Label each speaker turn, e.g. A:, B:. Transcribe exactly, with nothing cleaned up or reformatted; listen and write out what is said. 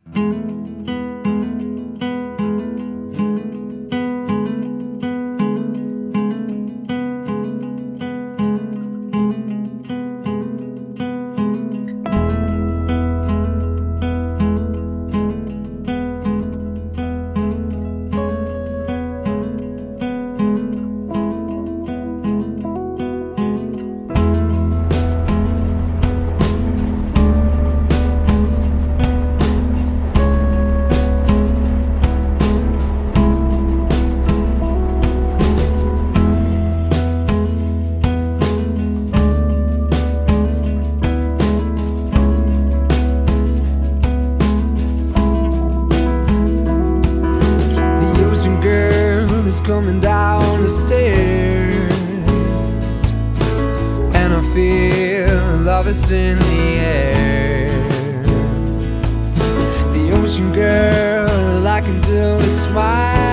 A: Coming down the stairs, and I feel love is in the air. The ocean girl, I can do the smile.